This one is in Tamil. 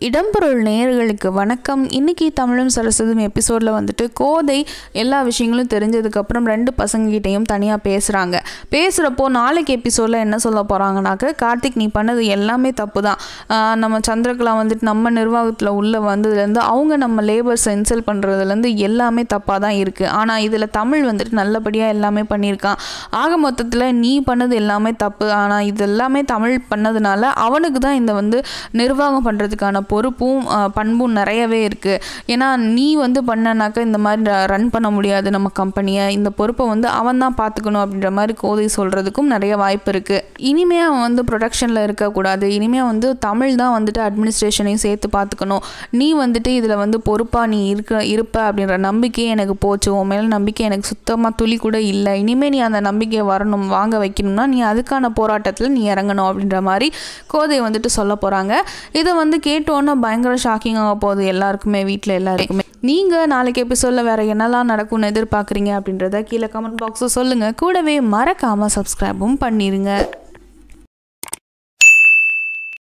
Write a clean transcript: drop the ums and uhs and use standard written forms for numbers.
இடம்பொருள் நேயர்களுக்கு வணக்கம். இன்னைக்கு தமிழும் சரஸ்வதியும் எபிசோடில் வந்துட்டு கோதை எல்லா விஷயங்களும் தெரிஞ்சதுக்கப்புறம் ரெண்டு பசங்ககிட்டையும் தனியாக பேசுகிறாங்க. பேசுகிறப்போ நாளைக்கு எபிசோடில் என்ன சொல்ல போகிறாங்கனாக்க, கார்த்திக் நீ பண்ணது எல்லாமே தப்பு தான். நம்ம சந்திரகலா வந்துட்டு நம்ம நிர்வாகத்தில் உள்ளே வந்ததுலேருந்து அவங்க நம்ம லேபர்ஸை இன்சல்ட் பண்ணுறதுலேருந்து எல்லாமே தப்பாக தான் இருக்குது. ஆனால் இதில் தமிழ் வந்துட்டு நல்லபடியாக எல்லாமே பண்ணியிருக்கான். ஆக மொத்தத்தில் நீ பண்ணது எல்லாமே தப்பு. ஆனால் இது எல்லாமே தமிழ் பண்ணதுனால அவனுக்கு தான் இந்த வந்து நிர்வாகம் பண்ணுறதுக்கான பொறுப்பும் பண்பும் நிறையவே இருக்குது. ஏன்னா நீ வந்து பண்ணனாக்கா இந்த மாதிரி ரன் பண்ண முடியாது நம்ம கம்பெனியை. இந்த பொறுப்பை வந்து அவன் தான் பார்த்துக்கணும் அப்படின்ற மாதிரி கோதை சொல்கிறதுக்கும் நிறைய வாய்ப்பு இருக்குது. இனிமேல் அவன் வந்து ப்ரொடக்ஷனில் இருக்கக்கூடாது. இனிமேல் வந்து தமிழ் தான் வந்துட்டு அட்மினிஸ்ட்ரேஷனையும் சேர்த்து பார்த்துக்கணும். நீ வந்துட்டு இதில் வந்து பொறுப்பாக நீ இருப்ப அப்படின்ற நம்பிக்கையே எனக்கு போச்சு. உன் மேலே நம்பிக்கை எனக்கு சுத்தமாக துளி கூட இல்லை. இனிமேல் நீ அந்த நம்பிக்கையை வாங்க வைக்கணும்னா நீ அதுக்கான போராட்டத்தில் நீ இறங்கணும் அப்படின்ற மாதிரி கோதை வந்துட்டு சொல்ல போகிறாங்க. இதை வந்து கேட்டோன்னே பயங்கர ஷாக்கிங்காக போகுது எல்லாருக்குமே, வீட்டில் எல்லாருக்குமே. நீங்கள் நாளைக்கு எபிசோடில் வேறு என்னெல்லாம் நடக்கும்னு எதிர்பார்க்குறீங்க அப்படின்றத கீழே கமெண்ட் பாக்ஸில் சொல்லுங்கள். கூடவே மறக்காமல் சப்ஸ்கிரைபும் பண்ணிடுங்க.